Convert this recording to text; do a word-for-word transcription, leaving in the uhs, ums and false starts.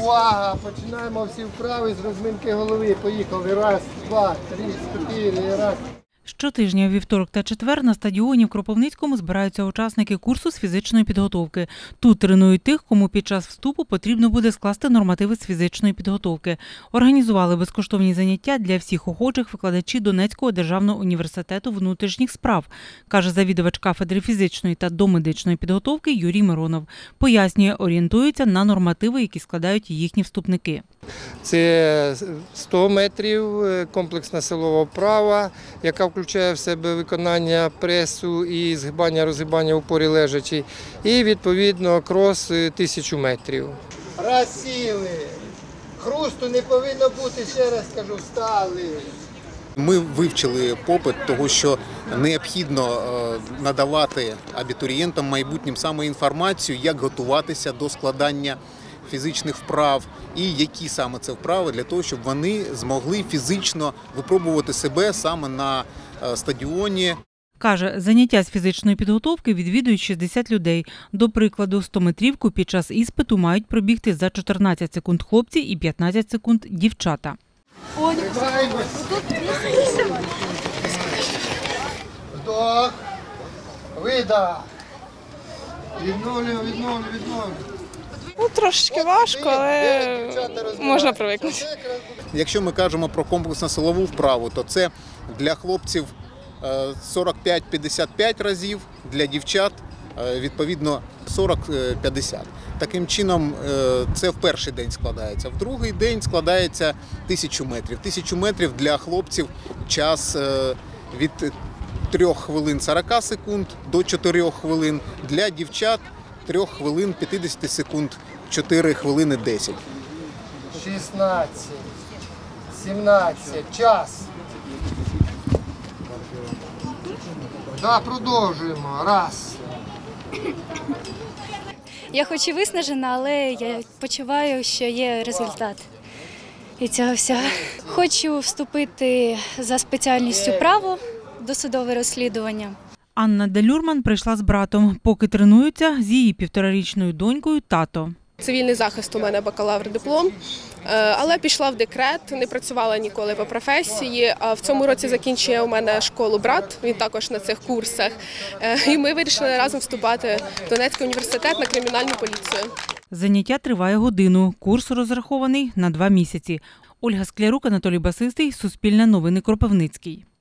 Увага! Починаємо всі вправи з розминки голови. Поїхали. Раз, два, три, чотири, раз. Щотижня у вівторок та четвер на стадіоні в Кропивницькому збираються учасники курсу з фізичної підготовки. Тут тренують тих, кому під час вступу потрібно буде скласти нормативи з фізичної підготовки. Організували безкоштовні заняття для всіх охочих викладачі Донецького державного університету внутрішніх справ, каже завідувач кафедри фізичної та домедичної підготовки Юрій Миронов. Пояснює, орієнтуються на нормативи, які складають їхні вступники. Це сто метрів, комплексна силова вправа, яка включає в себе виконання пресу і згибання-розгибання в упорі лежачі. І, відповідно, крос тисячу метрів. Раз сіли. Хрусту не повинно бути, ще раз кажу, встали. Ми вивчили попит того, що необхідно надавати абітурієнтам майбутнім саме інформацію, як готуватися до складання фізичних вправ і які саме це вправи для того, щоб вони змогли фізично випробувати себе саме на стадіоні. Каже, заняття з фізичної підготовки відвідують шістдесят людей. До прикладу, стометрівку під час іспиту мають пробігти за чотирнадцять секунд хлопці і п'ятнадцять секунд дівчата. Вдох, видох. Відновлюємо, відновлюємо, відновлюємо. Ну, трошечки важко, але можна привикнути. Якщо ми кажемо про комплексно-силову вправу, то це для хлопців сорок п'ять - п'ятдесят п'ять разів, для дівчат відповідно сорок - п'ятдесят. Таким чином це в перший день складається. В другий день складається тисячу метрів. Тисячу метрів для хлопців час від трьох хвилин сорока секунд до чотирьох хвилин, для дівчат трьох хвилин п'ятдесят секунд, чотири хвилини десять. шістнадцять, сімнадцять, час. Да, продовжуємо. Раз. Я хоч і виснажена, але я почуваю, що є результат. І цього всього. Хочу вступити за спеціальністю право, досудове розслідування. Анна Делюрман прийшла з братом. Поки тренуються з її півторарічною донькою тато. Цивільний захист у мене бакалавр-диплом, але пішла в декрет, не працювала ніколи по професії. А в цьому році закінчує у мене школу брат, він також на цих курсах. І ми вирішили разом вступати в Донецький університет на кримінальну поліцію. Заняття триває годину. Курс розрахований на два місяці. Ольга Склярук, Анатолій Басистий, Суспільне новини, Кропивницький.